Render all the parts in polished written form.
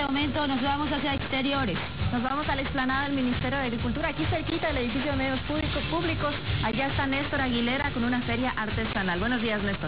este momento nos vamos hacia exteriores. Nos vamos a la explanada del Ministerio de Agricultura, aquí cerquita del edificio de medios públicos. Allá está Néstor Aguilera con una feria artesanal. Buenos días, Néstor.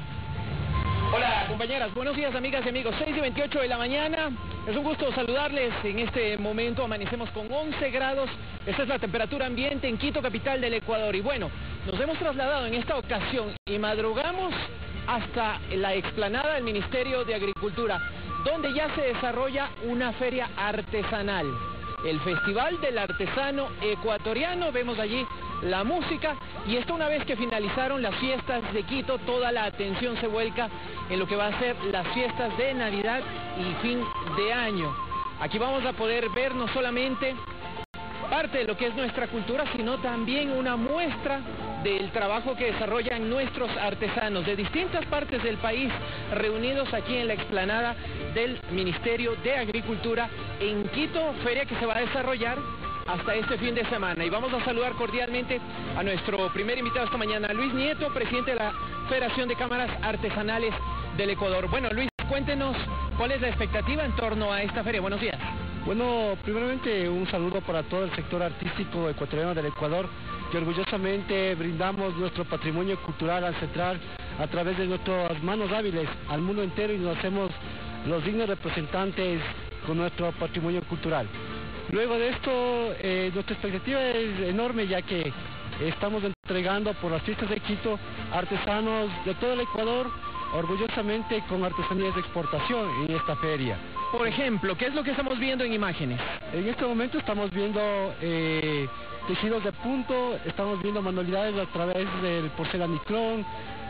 Hola compañeras, buenos días amigas y amigos, 6:28 de la mañana, es un gusto saludarles. En este momento amanecemos con 11 grados, esta es la temperatura ambiente en Quito, capital del Ecuador. Y bueno, nos hemos trasladado en esta ocasión y madrugamos hasta la explanada del Ministerio de Agricultura, donde ya se desarrolla una feria artesanal, el Festival del Artesano Ecuatoriano. Vemos allí la música, y esto una vez que finalizaron las fiestas de Quito, toda la atención se vuelca en lo que va a ser las fiestas de Navidad y fin de año. Aquí vamos a poder ver no solamente parte de lo que es nuestra cultura, sino también una muestra del trabajo que desarrollan nuestros artesanos de distintas partes del país, reunidos aquí en la explanada del Ministerio de Agricultura en Quito, feria que se va a desarrollar hasta este fin de semana. Y vamos a saludar cordialmente a nuestro primer invitado esta mañana, Luis Nieto, presidente de la Federación de Cámaras Artesanales del Ecuador. Bueno, Luis, cuéntenos cuál es la expectativa en torno a esta feria. Buenos días. Bueno, primeramente un saludo para todo el sector artístico ecuatoriano del Ecuador, que orgullosamente brindamos nuestro patrimonio cultural ancestral a través de nuestras manos hábiles al mundo entero, y nos hacemos los dignos representantes con nuestro patrimonio cultural. Luego de esto, nuestra expectativa es enorme, ya que estamos entregando por las fiestas de Quito artesanos de todo el Ecuador, orgullosamente con artesanías de exportación en esta feria. Por ejemplo, ¿qué es lo que estamos viendo en imágenes? En este momento estamos viendo tejidos de punto, estamos viendo manualidades a través del porcelanicrón,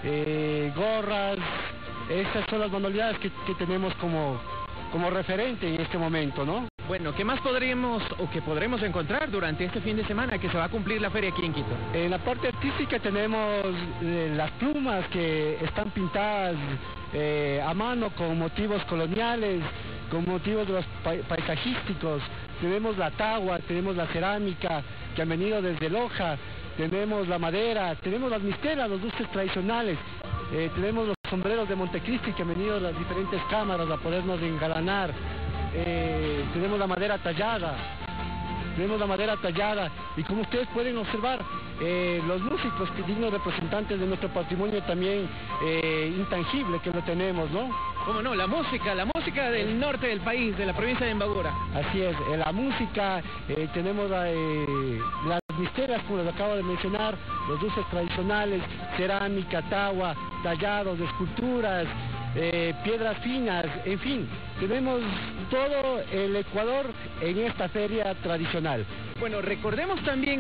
gorras. Estas son las manualidades que tenemos como referente en este momento, ¿no? Bueno, ¿qué más podremos encontrar durante este fin de semana que se va a cumplir la feria aquí en Quito? En la parte artística tenemos las plumas que están pintadas a mano con motivos coloniales, con motivos de los paisajísticos. Tenemos la tagua, tenemos la cerámica que han venido desde Loja, tenemos la madera, tenemos las misteras, los dulces tradicionales, tenemos los sombreros de Montecristi que han venido de las diferentes cámaras a podernos engalanar. Tenemos la madera tallada, y como ustedes pueden observar, los músicos, que dignos representantes de nuestro patrimonio también intangible que lo tenemos, ¿no? ¿Cómo no? La música del norte del país, de la provincia de Imbabura. Así es, la música, tenemos las misterias, como les acabo de mencionar, los dulces tradicionales, cerámica, tagua, tallados, esculturas, piedras finas, en fin, tenemos todo el Ecuador en esta feria tradicional. Bueno, recordemos también,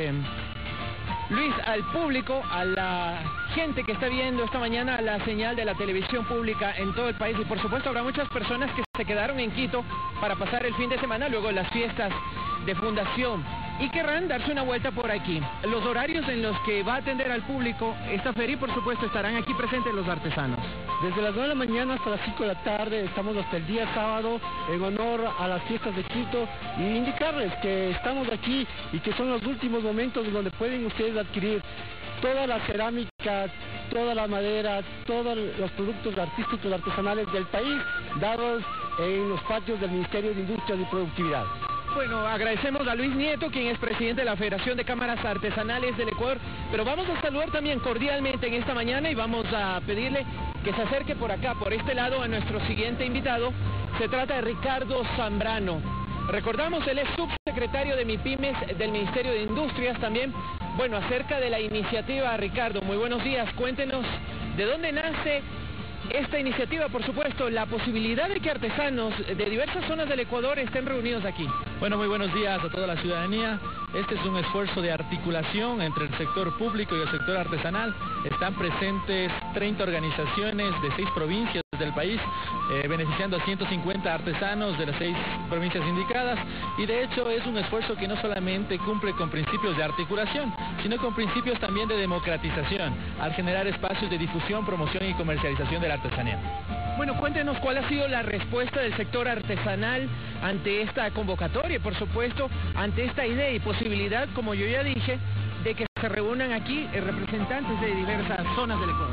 Luis, al público, a la gente que está viendo esta mañana la señal de la televisión pública en todo el país, y por supuesto habrá muchas personas que se quedaron en Quito para pasar el fin de semana luego de las fiestas de fundación y querrán darse una vuelta por aquí. Los horarios en los que va a atender al público esta feria, y por supuesto estarán aquí presentes los artesanos. Desde las 9 de la mañana hasta las 5 de la tarde, estamos hasta el día sábado en honor a las fiestas de Quito, y indicarles que estamos aquí y que son los últimos momentos donde pueden ustedes adquirir toda la cerámica, toda la madera, todos los productos artísticos artesanales del país, dados en los patios del Ministerio de Industrias y Productividad. Bueno, agradecemos a Luis Nieto, quien es presidente de la Federación de Cámaras Artesanales del Ecuador, pero vamos a saludar también cordialmente en esta mañana y vamos a pedirle que se acerque por acá, por este lado, a nuestro siguiente invitado. Se trata de Ricardo Zambrano. Recordamos, él es subsecretario de MIPYMES del Ministerio de Industrias también. Bueno, acerca de la iniciativa, Ricardo, muy buenos días. Cuéntenos de dónde nace esta iniciativa, por supuesto, la posibilidad de que artesanos de diversas zonas del Ecuador estén reunidos aquí. Bueno, muy buenos días a toda la ciudadanía. Este es un esfuerzo de articulación entre el sector público y el sector artesanal. Están presentes 30 organizaciones de 6 provincias del país, beneficiando a 150 artesanos de las 6 provincias indicadas, y de hecho es un esfuerzo que no solamente cumple con principios de articulación, sino con principios también de democratización, al generar espacios de difusión, promoción y comercialización de la artesanía. Bueno, cuéntenos cuál ha sido la respuesta del sector artesanal ante esta convocatoria y por supuesto ante esta idea y posibilidad, como yo ya dije, de que se reúnan aquí representantes de diversas zonas del Ecuador.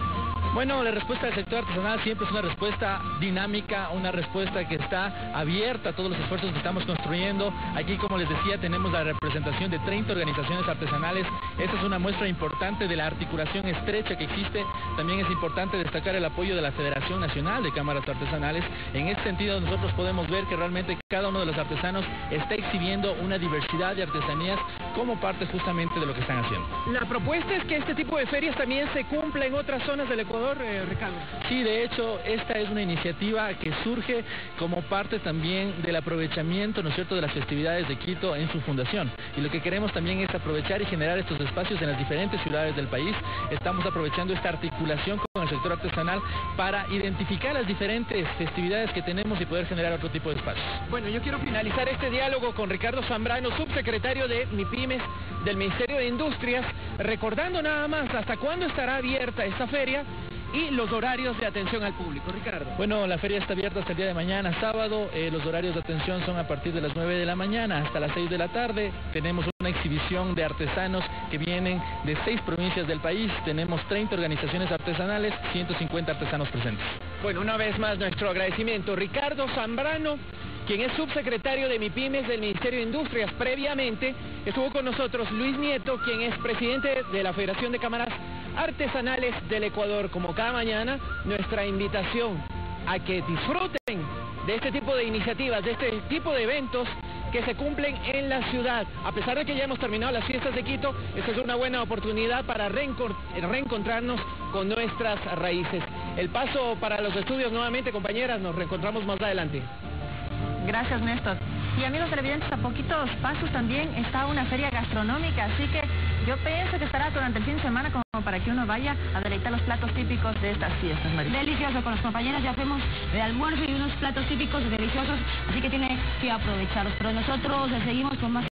Bueno, la respuesta del sector artesanal siempre es una respuesta dinámica, una respuesta que está abierta a todos los esfuerzos que estamos construyendo. Aquí, como les decía, tenemos la representación de 30 organizaciones artesanales. Esta es una muestra importante de la articulación estrecha que existe. También es importante destacar el apoyo de la Federación Nacional de Cámaras Artesanales. En este sentido, nosotros podemos ver que realmente cada uno de los artesanos está exhibiendo una diversidad de artesanías como parte justamente de lo que están haciendo. La propuesta es que este tipo de ferias también se cumpla en otras zonas del Ecuador, Ricardo. Sí, de hecho, esta es una iniciativa que surge como parte también del aprovechamiento, ¿no es cierto?, de las festividades de Quito en su fundación. Y lo que queremos también es aprovechar y generar estos espacios en las diferentes ciudades del país. Estamos aprovechando esta articulación con el sector artesanal para identificar las diferentes festividades que tenemos y poder generar otro tipo de espacios. Bueno, yo quiero finalizar este diálogo con Ricardo Zambrano, subsecretario de MIPYMES del Ministerio de Industrias, recordando nada más hasta cuándo estará abierta esta feria y los horarios de atención al público. Ricardo. Bueno, la feria está abierta hasta el día de mañana, sábado. Los horarios de atención son a partir de las 9 de la mañana hasta las 6 de la tarde. Tenemos una exhibición de artesanos que vienen de 6 provincias del país. Tenemos 30 organizaciones artesanales, 150 artesanos presentes. Bueno, una vez más nuestro agradecimiento. Ricardo Zambrano, quien es subsecretario de MIPYMES del Ministerio de Industrias. Previamente estuvo con nosotros Luis Nieto, quien es presidente de la Federación de Cámaras Artesanales del Ecuador. Como cada mañana, nuestra invitación a que disfruten de este tipo de iniciativas, de este tipo de eventos que se cumplen en la ciudad. A pesar de que ya hemos terminado las fiestas de Quito, esta es una buena oportunidad para reencontrarnos con nuestras raíces. El paso para los estudios nuevamente, compañeras, nos reencontramos más adelante. Gracias, Néstor. Y amigos televidentes, a poquitos pasos también está una feria gastronómica, así que yo pienso que estará durante el fin de semana como para que uno vaya a deleitar los platos típicos de estas fiestas, María. Delicioso, con los compañeros ya hacemos de almuerzo y unos platos típicos deliciosos, así que tiene que aprovecharlos. Pero nosotros seguimos con más